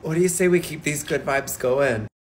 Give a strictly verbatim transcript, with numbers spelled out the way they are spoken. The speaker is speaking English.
What do you say we keep these good vibes going?